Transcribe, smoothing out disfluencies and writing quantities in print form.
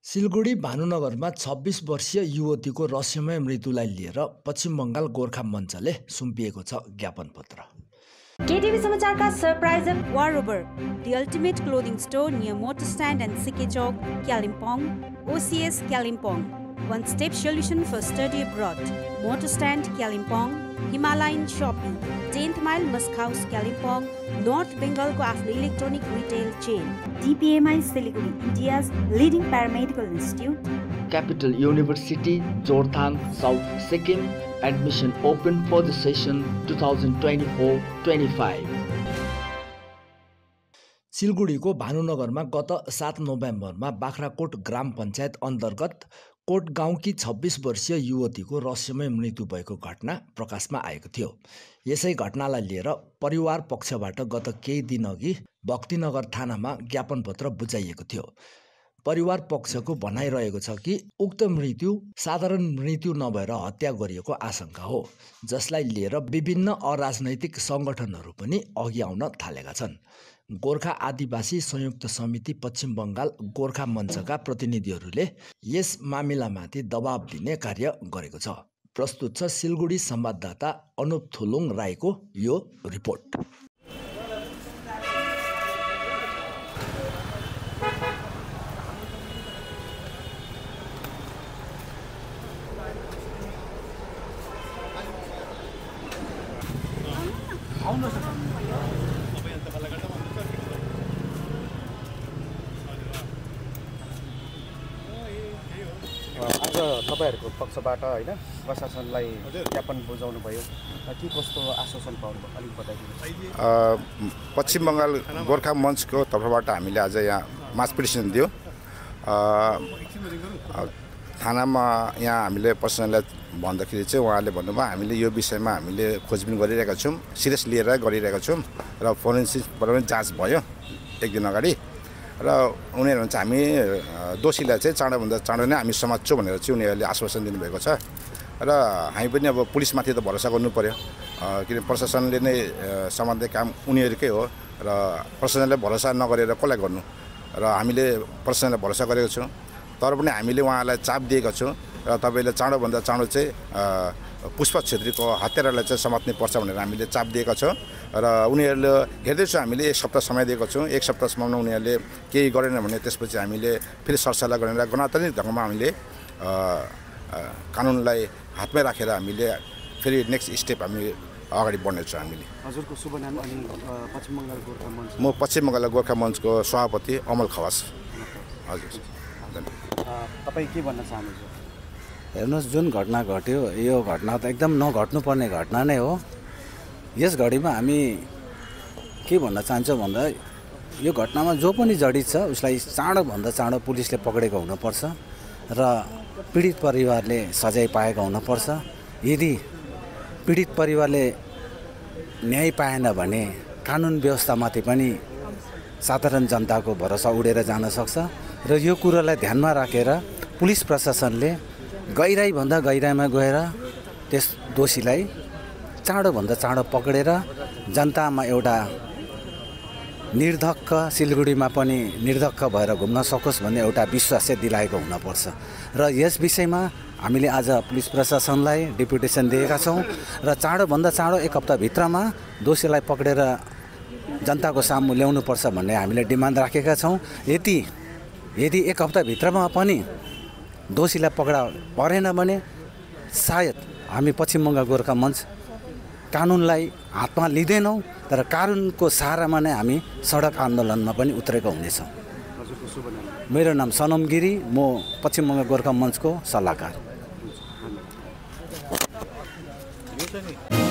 सिलगढी भानुनगरमा 26 वर्षीय युवतीको रहस्यमय मृत्युलाई लिएर पश्चिम बङ्गाल गोर्खा मञ्चले सुम्पिएको छ ज्ञापन पत्र। केटिभी समाचारका सरप्राइज वारोबर The Ultimate Clothing Store near Motor Stand and Sike Chowk, Kalimpong, OCS Kalimpong. One-step solution for study abroad. Motor Stand Kalimpong, Himalayan Shopping, 10th Mile Musk House Kalimpong, North Bengal को आफ्नो electronic retail chain. DPMI Siliguri, India's leading paramedical institute. Capital University, Jorthang, South Sikkim. Admission open for the session 2024-25. सिलगढीको भानुनगरमा गत 7 नोभेम्बरमा बाख्राकोट ग्राम पञ्चायत अन्तर्गत coat गाउँकी 26 वर्षीय युवतीको रहस्यमय मृत्यु भएको घटना प्रकाशमा आएको थियो। यसै घटनालाई लिएर परिवार पक्षबाट गत केही दिनअघि भक्तिनगर थानामा ज्ञापन पत्र बुझाइएको थियो। परिवार पक्षको भनाइरहेको छ कि उक्त मृत्यु साधारण मृत्यु नभएर हत्या गरिएको आशंका हो, जसलाई लिएर विभिन्न अराजनैतिक सङ्गठनहरू पनि अघि आउन थालेका छन्। गोर्खा आदिवासी संयुक्त समिति पश्चिम बङ्गाल गोर्खा मञ्चका प्रतिनिधिहरूले यस मामिलामाथि दबाब दिने कार्य गरेको छ। प्रस्तुत छ सिलगढी संवाददाता अनुप थुलुङ राईको यो रिपोर्ट। आज तपाईहरुको पक्षबाट हैन प्रशासनलाई ज्ञापन बुझाउनु भयो, के कस्तो आश्वासन पाउनु भयो अलिक बताइदिनुहोस्। पश्चिम बङ्गाल गोर्खा मञ्चको तर्फबाट हामीले आज यहाँ मास पिटिसन दियो। थानामा यहाँ हामीले प्रशासनलाई भन्दाखेरि चाहिँ उहाँले भन्नुभयो हामीले यो विषयमा हामीले खोजबिन गरिरहेका छौँ, सिरियस लिएर गरिरहेका छौँ र फोरेन्सिकबाट पनि जाँच भयो एक दिन अगाडि र उनीहरू चाहिँ हामी दोषीलाई चाहिँ चाँडोभन्दा चाँडो नै हामी समात्छौँ भनेर चाहिँ उनीहरूले आश्वासन दिनुभएको छ र हामी पनि अब पुलिसमाथि त भरोसा गर्नु पर्यो, किन प्रशासनले नै समात्ने काम उनीहरूकै हो र प्रशासनले भरोसा नगरेर कसलाई गर्नु र हामीले प्रशासनलाई भरोसा गरेको छौँ। तर पनि हामीले उहाँलाई चाप दिएका छौँ र तपाईँले चाँडोभन्दा चाँडो चाहिँ पुष्पा छेत्रीको हत्यारालाई चाहिँ समात्नै पर्छ भनेर हामीले चाप दिएका छौँ र उनीहरूले हेर्दैछौँ। हामीले 1 सप्ताह समय दिएको छौँ। 1 सप्ताहसम्म उनीहरूले केही गरेन भने त्यसपछि हामीले फेरि सरसल्लाह गरेर गणतान्त्रिक ढङ्गमा हामीले कानुनलाई हातमै राखेर हामीले फेरि नेक्स्ट स्टेप हामी अगाडि बढ्नेछौँ। हामीले हजुरको शुभ नाम अनि पश्चिम बङ्गाल गोर्खा मञ्च? म पश्चिम बङ्गाल गोर्खा मञ्चको सभापति अमल खवास। हजुर तपाईँ के भन्न चाहनुहुन्छ? हेर्नुहोस्, जुन घटना घट्यो यो घटना त एकदम नघट्नुपर्ने घटना नै हो। यस घडीमा हामी के भन्न चाहन्छौँ भन्दा यो घटनामा जो पनि जडित छ उसलाई चाँडोभन्दा चाँडो पुलिसले पक्रेको हुनुपर्छ र पीडित परिवारले सजाय पाएको हुनुपर्छ। यदि पीडित परिवारले न्याय पाएन भने कानुन व्यवस्थामाथि पनि साधारण जनताको भरोसा उडेर जान सक्छ र यो कुरालाई ध्यानमा राखेर पुलिस प्रशासनले गहिराइभन्दा गहिराइमा गएर त्यस दोषीलाई चाँडोभन्दा चाँडो पक्रेर जनतामा एउटा निर्धक्क, सिलगढीमा पनि निर्धक्क भएर घुम्न सकोस् भन्ने एउटा विश्वास चाहिँ दिलाएको हुनुपर्छ र यस विषयमा हामीले आज पुलिस प्रशासनलाई डेपुटेसन दिएका छौँ र चाँडोभन्दा चाँडो 1 हप्ताभित्रमा दोषीलाई पक्रेर जनताको सामु ल्याउनुपर्छ भन्ने हामीले डिमान्ड राखेका छौँ। यदि 1 हप्ताभित्रमा पनि दोषीलाई पक्रा परेन भने सायद हामी पश्चिम बङ्गाल गोर्खा मञ्च कानुनलाई हातमा लिँदैनौँ, तर कानुनको सहारामा नै हामी सडक आन्दोलनमा पनि उत्रेको हुनेछौँ। मेरो नाम सनम गिरी, म पश्चिम बङ्गाल गोर्खा मञ्चको सल्लाहकार।